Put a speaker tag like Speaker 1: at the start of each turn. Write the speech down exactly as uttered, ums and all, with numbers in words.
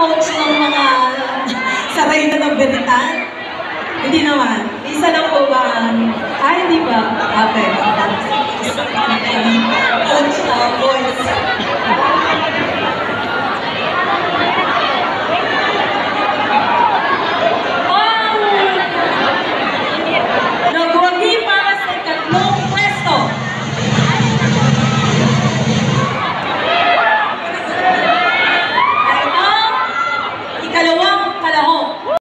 Speaker 1: coach ng mga saray na ng beritan? Hindi naman. Isa lang po ba? Ah, hindi ba? Okay.